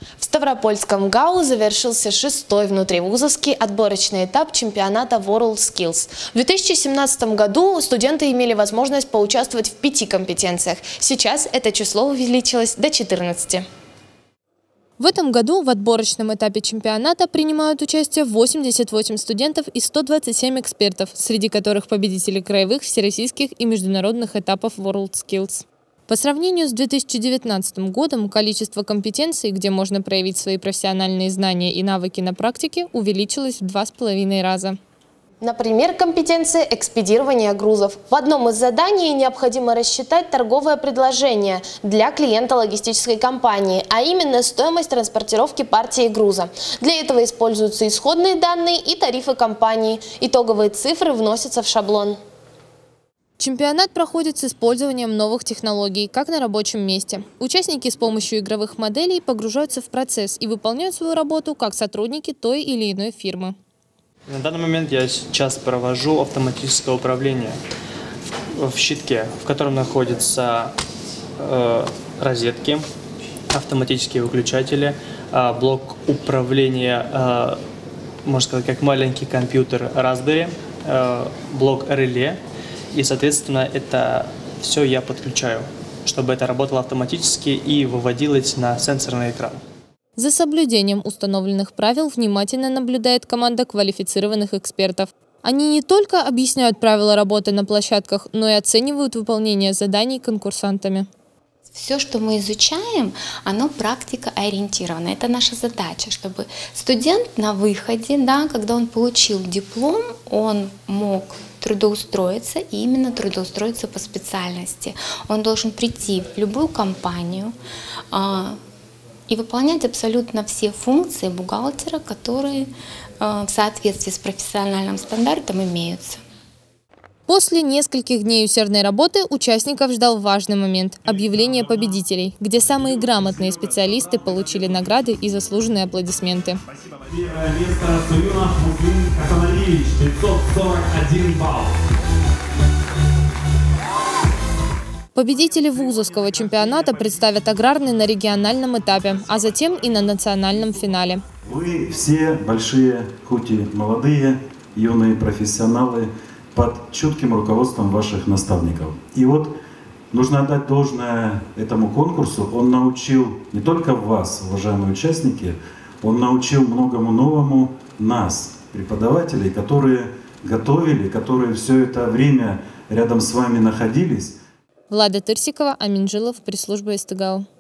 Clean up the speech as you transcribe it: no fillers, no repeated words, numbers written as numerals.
В Ставропольском ГАУ завершился 6-й внутривузовский отборочный этап чемпионата WorldSkills. В 2017 году студенты имели возможность поучаствовать в 5 компетенциях. Сейчас это число увеличилось до 14. В этом году в отборочном этапе чемпионата принимают участие 88 студентов и 127 экспертов, среди которых победители краевых, всероссийских и международных этапов WorldSkills. По сравнению с 2019 годом количество компетенций, где можно проявить свои профессиональные знания и навыки на практике, увеличилось в 2,5 раза. Например, компетенция экспедирования грузов. В одном из заданий необходимо рассчитать торговое предложение для клиента логистической компании, а именно стоимость транспортировки партии груза. Для этого используются исходные данные и тарифы компании. Итоговые цифры вносятся в шаблон. Чемпионат проходит с использованием новых технологий, как на рабочем месте. Участники с помощью игровых моделей погружаются в процесс и выполняют свою работу как сотрудники той или иной фирмы. На данный момент я сейчас провожу автоматическое управление в щитке, в котором находятся розетки, автоматические выключатели, блок управления, можно сказать, как маленький компьютер Raspberry, блок реле. И, соответственно, это все я подключаю, чтобы это работало автоматически и выводилось на сенсорный экран. За соблюдением установленных правил внимательно наблюдает команда квалифицированных экспертов. Они не только объясняют правила работы на площадках, но и оценивают выполнение заданий конкурсантами. Все, что мы изучаем, оно практикоориентировано. Это наша задача, чтобы студент на выходе, когда он получил диплом, он мог трудоустроиться, и именно трудоустроиться по специальности. Он должен прийти в любую компанию и выполнять абсолютно все функции бухгалтера, которые в соответствии с профессиональным стандартом имеются. После нескольких дней усердной работы участников ждал важный момент – объявление победителей, где самые грамотные специалисты получили награды и заслуженные аплодисменты. Первое место Суюнов Муслим Хасаналиевич, 541 балл. Победители вузовского чемпионата представят аграрный на региональном этапе, а затем и на национальном финале. Вы все большие, хоть и молодые, юные профессионалы, под чутким руководством ваших наставников. И вот нужно отдать должное этому конкурсу. Он научил не только вас, уважаемые участники, он научил многому новому нас, преподавателей, которые готовили, которые все это время рядом с вами находились. Влада Тырсикова, Амин Жилов, пресс-служба СТГАУ.